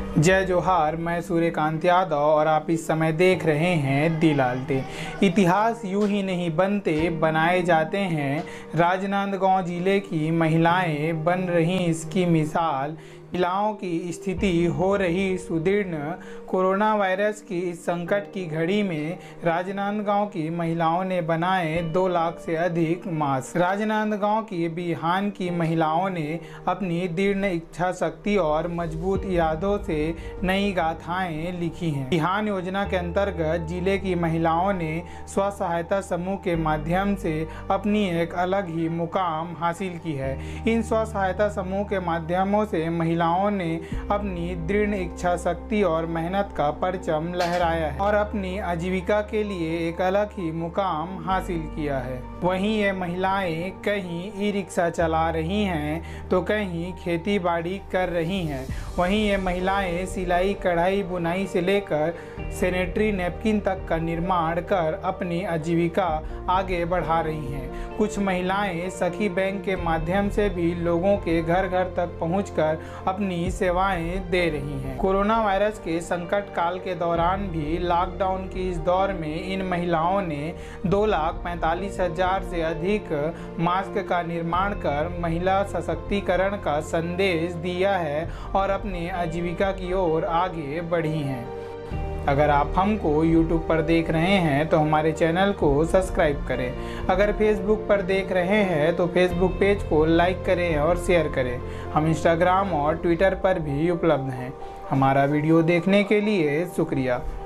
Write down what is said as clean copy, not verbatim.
जय जोहार, मैं सूर्यकांत यादव और आप इस समय देख रहे हैं दी लालटेन। इतिहास यूं ही नहीं बनते, बनाए जाते हैं। राजनांदगांव जिले की महिलाएं बन रही इसकी मिसाल। महिलाओं की स्थिति हो रही सुदृढ़। कोरोना वायरस की इस संकट की घड़ी में राजनांदगांव की महिलाओं ने बनाए 2 लाख से अधिक मास्क। राजनांदगांव की बिहान की महिलाओं ने अपनी दृढ़ इच्छा शक्ति और मजबूत इरादों से नई गाथाएं लिखी हैं। बिहान योजना के अंतर्गत जिले की महिलाओं ने स्व सहायता समूह के माध्यम से अपनी एक अलग ही मुकाम हासिल की है। इन स्व सहायता समूह के माध्यमों से महिलाओं ने अपनी दृढ़ इच्छा शक्ति और मेहनत का परचम लहराया है और अपनी आजीविका के लिए एक अलग ही मुकाम हासिल किया है। वहीं ये महिलाएं कहीं ई रिक्शा चला रही हैं तो कहीं खेती बाड़ी कर रही हैं। वहीं ये महिलाएं सिलाई कढ़ाई बुनाई से लेकर सैनिटरी नैपकिन तक का निर्माण कर अपनी आजीविका आगे बढ़ा रही हैं। कुछ महिलाएं सखी बैंक के माध्यम से भी लोगों के घर घर तक पहुंचकर अपनी सेवाएं दे रही हैं। कोरोना वायरस के संकट काल के दौरान भी लॉकडाउन की इस दौर में इन महिलाओं ने 2,45,000 से अधिक मास्क का निर्माण कर महिला सशक्तिकरण का संदेश दिया है और अपनी आजीविका की ओर आगे बढ़ी हैं। अगर आप हमको YouTube पर देख रहे हैं तो हमारे चैनल को सब्सक्राइब करें। अगर Facebook पर देख रहे हैं तो Facebook पेज को लाइक करें और शेयर करें। हम Instagram और Twitter पर भी उपलब्ध हैं। हमारा वीडियो देखने के लिए शुक्रिया।